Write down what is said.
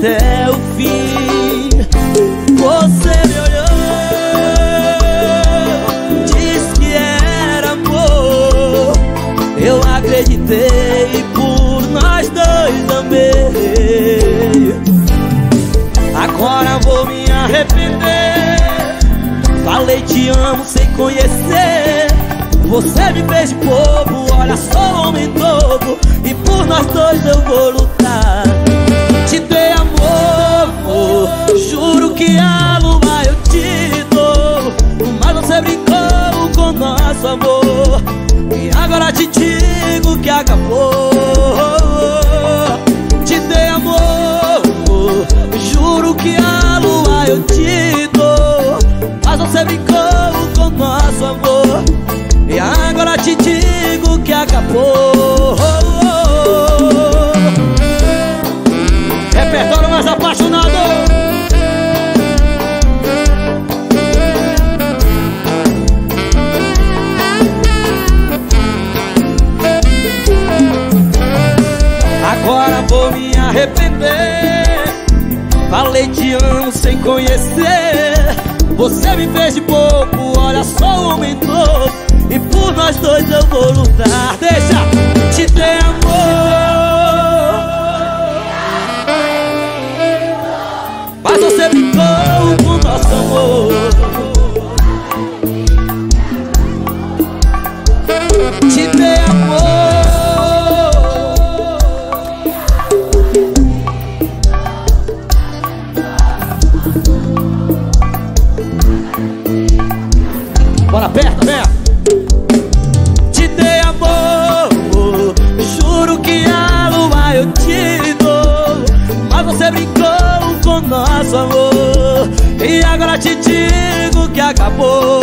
até o fim. Você me olhou, disse que era amor. Eu acreditei e por nós dois amei. Agora vou me arrepender. Falei te amo sem conhecer. Você me fez de bobo, olha só homem novo. E por nós dois eu vou lutar. Te dei amor, juro que a lua eu te dou. Mas você brincou com nosso amor. E agora te digo que acabou. Te dei amor, juro que a lua eu te dou. Mas você brincou com nosso amor. E agora te digo que acabou. Repertório mais apaixonado. Agora vou me arrepender. Falei te amo sem conhecer. Você me fez de bobo, olha só homem novo. E por nós dois eu vou lutar. Deixa, te dei amor, mas você brincou com nosso amor. Te dei amor, bora perto, vem. Te dei amor, juro que a lua eu te dou. Mas você brincou com nosso amor. E agora te digo que acabou.